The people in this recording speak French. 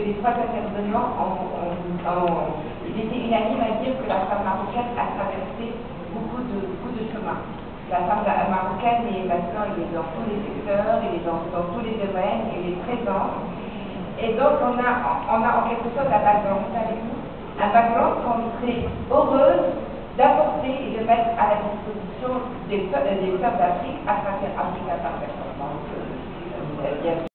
les trois intervenants ils étaient unanimes à dire que la femme marocaine a traversé beaucoup de chemin. La femme marocaine est maintenant dans tous les secteurs, elle est dans tous les domaines, elle est présente. Et donc on a en quelque sorte un background avec nous, un background qu'on serait heureuse d'apporter et de mettre à la disposition des peuples d'Afrique à travers Africa Parfait.